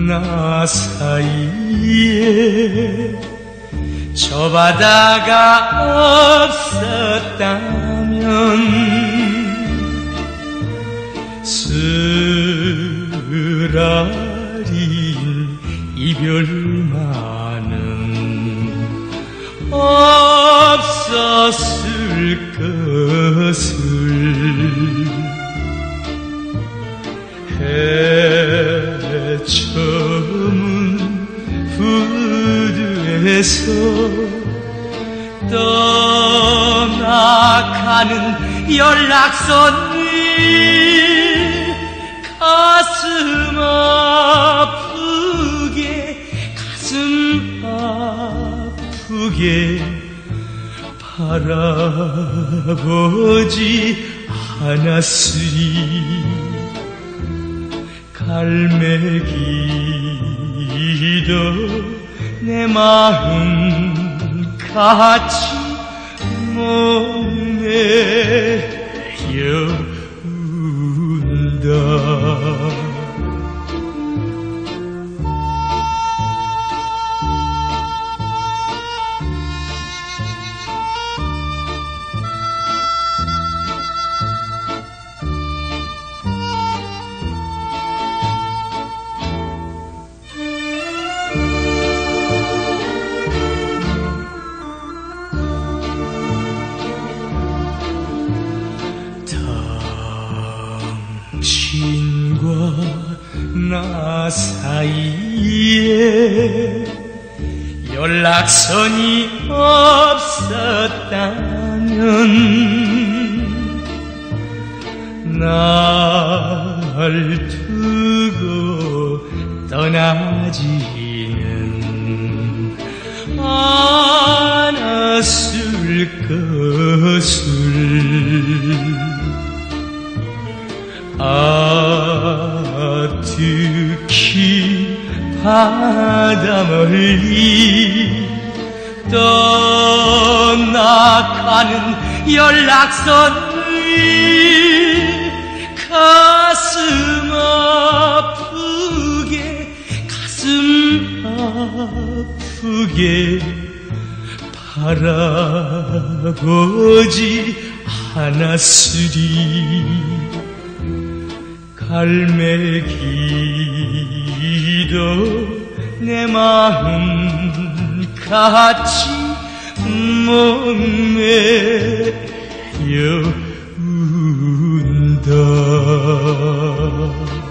나 사이에 저 바다가 없었다면 쓰라린 이별만은 없었을 것을 해저문 부두에서 떠나가는 연락선이 가슴 아프게 바라보지 않았으리 갈매기도 내 마음 같이 목매여 운다 당신과 나 사이에 연락선이 없었다면 날 두고 떠나지는 않았을 것을 특히 바다 멀리 떠나가는 연락선이 가슴 아프게 바라보지 않았으리 갈매기도 내 마음 같이 목매여 운다